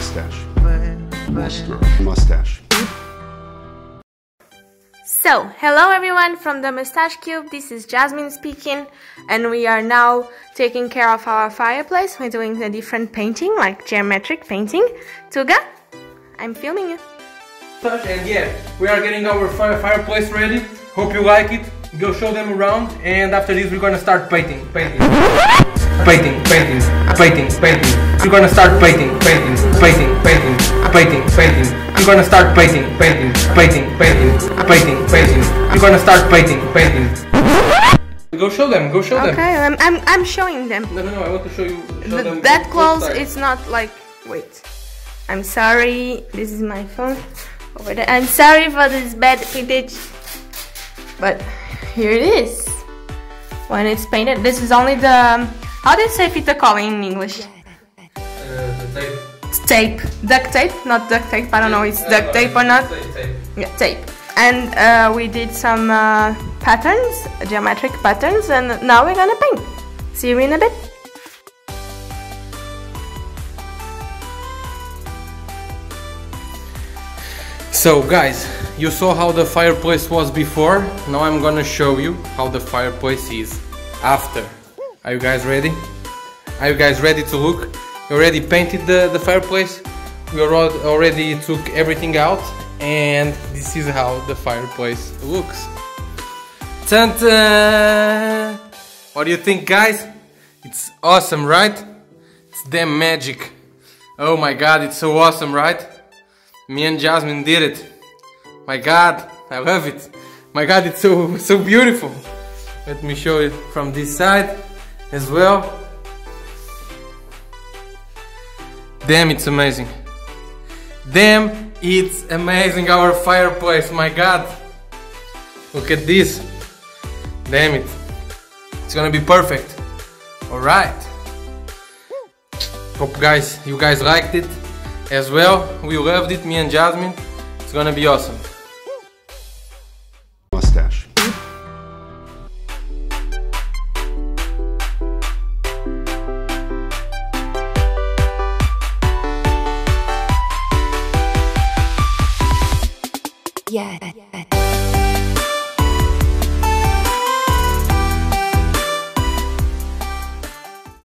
Moustache. Moustache. So, hello everyone from the Moustache Cube, this is Jasmine speaking, and we are now taking care of our fireplace. We're doing a different painting, like geometric painting. Tuga, I'm filming you. And yeah, we are getting our fireplace ready. Hope you like it. Go show them around, and after this we're gonna start painting. We're gonna start painting. We're gonna start painting. We're gonna start painting. Go show them. Okay, I'm showing them. No, I want to show them. That close, it's not like, wait. I'm sorry, this is my phone over there. I'm sorry for this bad footage, but here it is. When it's painted, this is only the, how do you say fita cola in English? The tape. Duct tape, not duct tape. I don't know if it's duct tape or not. Tape. Yeah, tape. And we did some patterns, geometric patterns, and now we're gonna paint. See you in a bit. So guys, you saw how the fireplace was before. Now I'm gonna show you how the fireplace is after. Are you guys ready? Are you guys ready to look? We already painted the fireplace. We already took everything out, and this is how the fireplace looks. Ta-da! What do you think, guys? It's awesome, right? It's damn magic. Oh my god, it's so awesome, right? Me and Jasmine did it. My god, I love it. My god, it's so beautiful. Let me show it from this side as well. Damn, it's amazing. Damn, it's amazing, our fireplace, my god. Look at this. Damn it. It's gonna be perfect. Alright. Hope you guys liked it as well. We loved it, me and Jasmine. It's gonna be awesome. Moustache. Yeah.